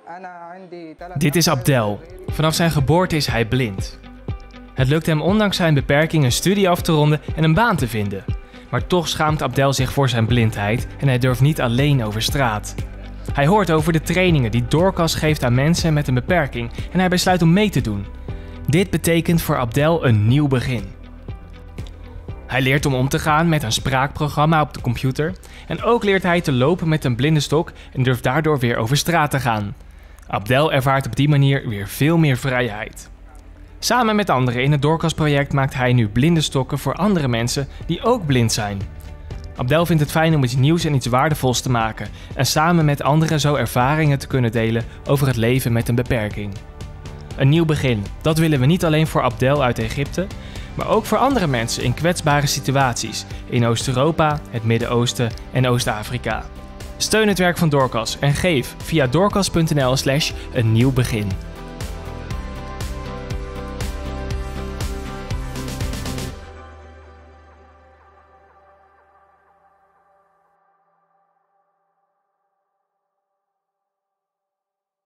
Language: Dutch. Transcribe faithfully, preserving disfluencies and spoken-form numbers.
Dit is Abdel. Vanaf zijn geboorte is hij blind. Het lukt hem ondanks zijn beperking een studie af te ronden en een baan te vinden. Maar toch schaamt Abdel zich voor zijn blindheid en hij durft niet alleen over straat. Hij hoort over de trainingen die Dorcas geeft aan mensen met een beperking en hij besluit om mee te doen. Dit betekent voor Abdel een nieuw begin. Hij leert om om te gaan met een spraakprogramma op de computer en ook leert hij te lopen met een blinde stok en durft daardoor weer over straat te gaan. Abdel ervaart op die manier weer veel meer vrijheid. Samen met anderen in het Dorcas-project maakt hij nu blinde stokken voor andere mensen die ook blind zijn. Abdel vindt het fijn om iets nieuws en iets waardevols te maken en samen met anderen zo ervaringen te kunnen delen over het leven met een beperking. Een nieuw begin, dat willen we niet alleen voor Abdel uit Egypte, maar ook voor andere mensen in kwetsbare situaties in Oost-Europa, het Midden-Oosten en Oost-Afrika. Steun het werk van Dorcas en geef via dorcas punt n l slash een nieuw begin.